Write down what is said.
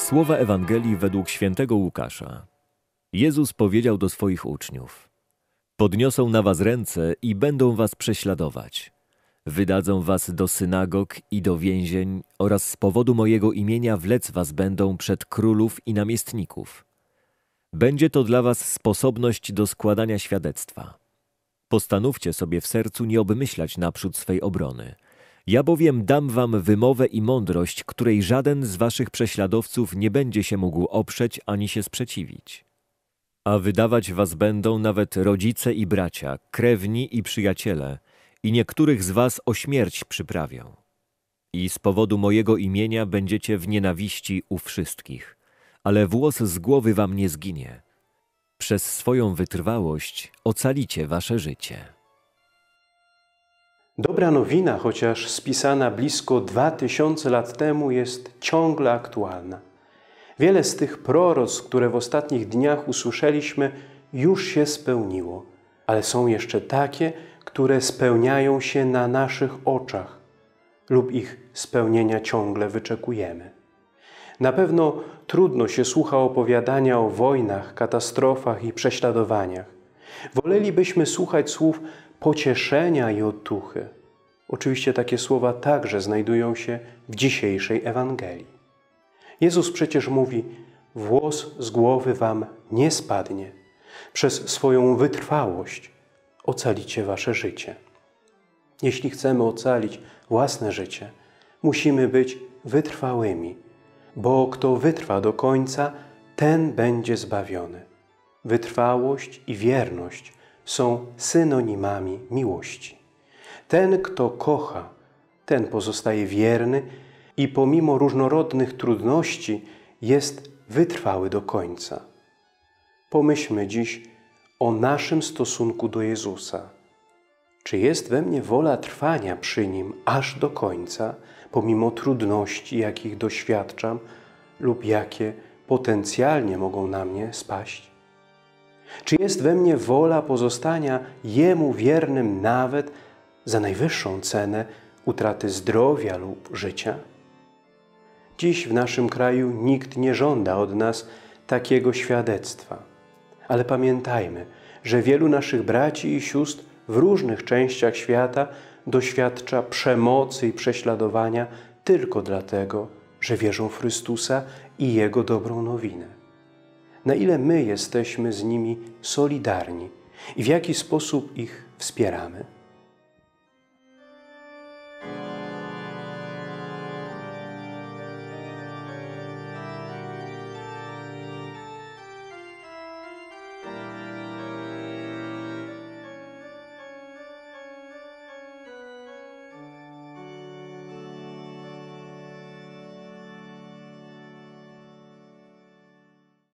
Słowa Ewangelii według świętego Łukasza. Jezus powiedział do swoich uczniów: podniosą na was ręce i będą was prześladować. Wydadzą was do synagog i do więzień oraz z powodu mojego imienia wlec was będą przed królów i namiestników. Będzie to dla was sposobność do składania świadectwa. Postanówcie sobie w sercu nie obmyślać naprzód swej obrony. Ja bowiem dam wam wymowę i mądrość, której żaden z waszych prześladowców nie będzie się mógł oprzeć ani się sprzeciwić. A wydawać was będą nawet rodzice i bracia, krewni i przyjaciele, i niektórych z was o śmierć przyprawią. I z powodu mojego imienia będziecie w nienawiści u wszystkich, ale włos z głowy wam nie zginie. Przez swoją wytrwałość ocalicie wasze życie. Dobra nowina, chociaż spisana blisko 2000 lat temu, jest ciągle aktualna. Wiele z tych proroctw, które w ostatnich dniach usłyszeliśmy, już się spełniło, ale są jeszcze takie, które spełniają się na naszych oczach lub ich spełnienia ciągle wyczekujemy. Na pewno trudno się słucha opowiadania o wojnach, katastrofach i prześladowaniach. Wolelibyśmy słuchać słów pocieszenia i otuchy. Oczywiście takie słowa także znajdują się w dzisiejszej Ewangelii. Jezus przecież mówi: włos z głowy wam nie spadnie. Przez swoją wytrwałość ocalicie wasze życie. Jeśli chcemy ocalić własne życie, musimy być wytrwałymi, bo kto wytrwa do końca, ten będzie zbawiony. Wytrwałość i wierność są synonimami miłości. Ten, kto kocha, ten pozostaje wierny i pomimo różnorodnych trudności jest wytrwały do końca. Pomyślmy dziś o naszym stosunku do Jezusa. Czy jest we mnie wola trwania przy Nim aż do końca, pomimo trudności, jakich doświadczam lub jakie potencjalnie mogą na mnie spaść? Czy jest we mnie wola pozostania Jemu wiernym nawet za najwyższą cenę utraty zdrowia lub życia? Dziś w naszym kraju nikt nie żąda od nas takiego świadectwa. Ale pamiętajmy, że wielu naszych braci i sióstr w różnych częściach świata doświadcza przemocy i prześladowania tylko dlatego, że wierzą w Chrystusa i Jego dobrą nowinę. Na ile my jesteśmy z nimi solidarni i w jaki sposób ich wspieramy?